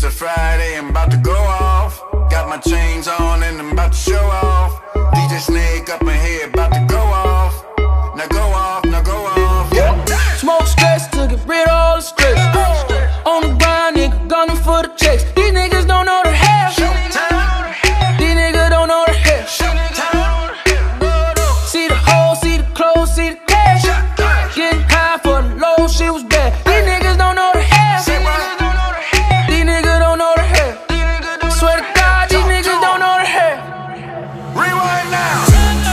It's a Friday, I'm about to go off. Got my chains on and I'm about to show off. DJ Snake up in here, about to go off. Now go off, now go off. Smoke stress to get rid of all the stress. On the grind, nigga, gunning for the checks. These niggas don't know the half. These niggas don't know the half. See the hole, see the clothes, see the cash. Getting high for the low, shit was bad. These niggas don't know the half. These niggas don't know the half. Swear to God, these niggas don't know the half. Rewind now.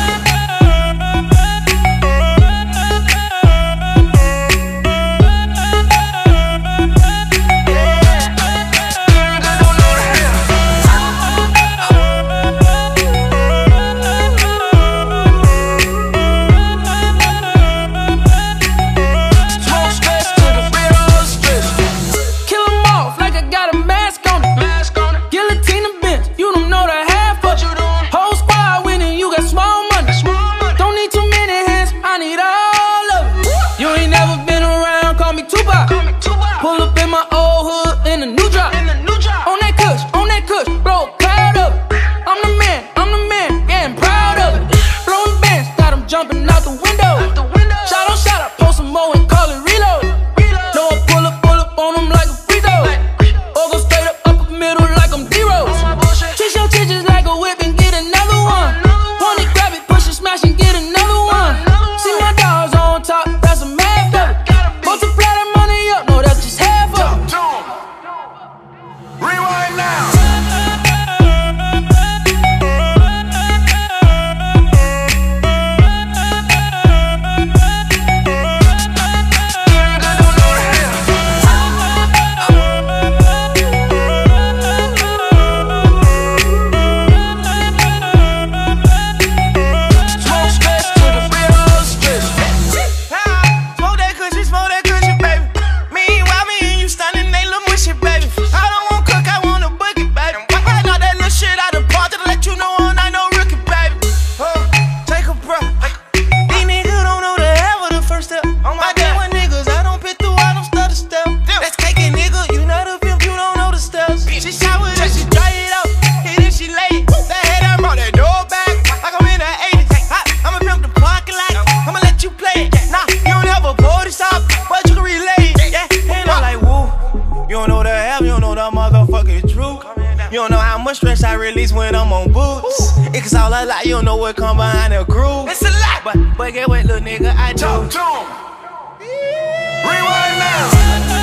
Pull up in my old hood in a new drop. On that kush, blow a cloud up. I'm the man, yeah, I'm proud of it. Blowing bands, got them jumping out the window. Shot on shot, I post some more and call it reload. No, I pull up on them like a free throw. Or go straight up the middle like I'm D-Rose. Twist your titties like a whip and get another one. Want it, grab it, push it, smash and get another one. See my dogs on top, that's a mad fuck. Multiply that money up, no, that's just half of it. Rewind now. You don't know how much stress I release when I'm on boots. It's all a lie, you don't know what come behind the groove. It's a lie, but get what, little nigga, I do. Rewind now.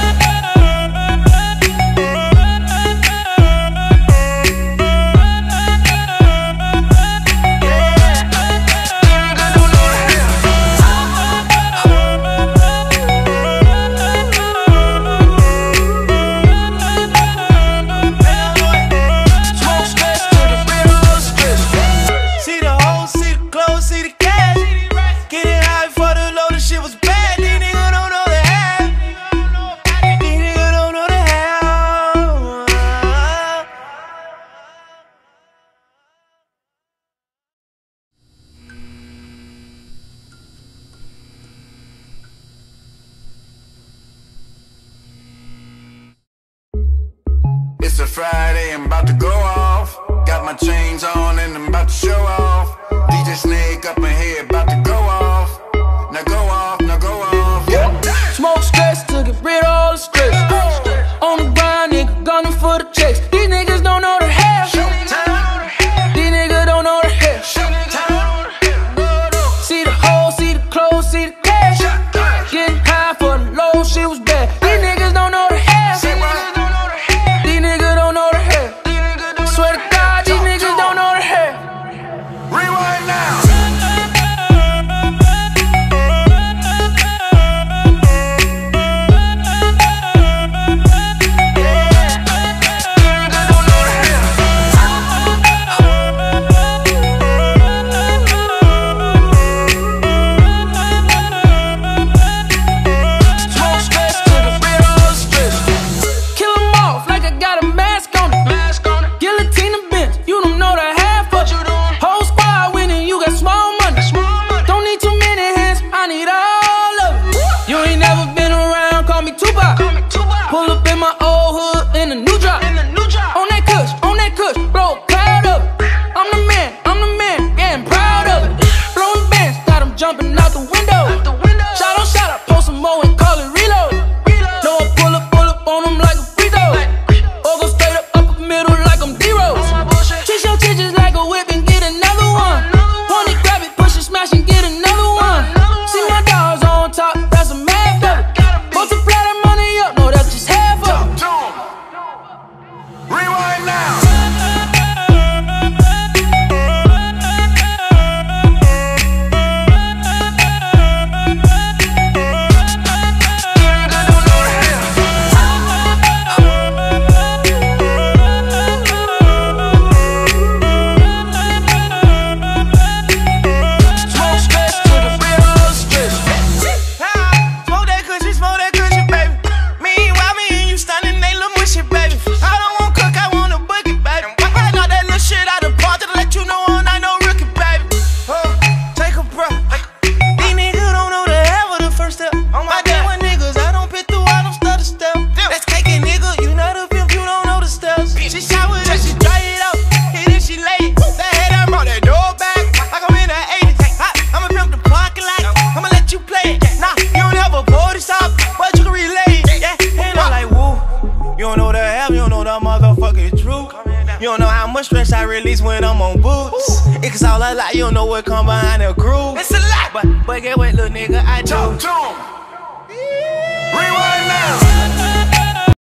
It's a Friday, I'm about to go off. Got my chains on and I'm about to show off. DJ Snake up in here, about to go off. Now go off, now go off. Smoke stress to get rid of all the stress. On the grind, nigga, gunning for the checks. These niggas don't know the half. These niggas don't know the half. See the hole, see the clothes, see the cash. Getting high for the low, shit was bad. These niggas don't know the half. These niggas don't know the half. Swear to God, these niggas don't know the half. Rewind now. don't know the half, you don't know the motherfucking truth. You don't know how much stress I release when I'm on boots. It's all a lie, you don't know what come behind the groove. It's a lie, but get what, little nigga, I do.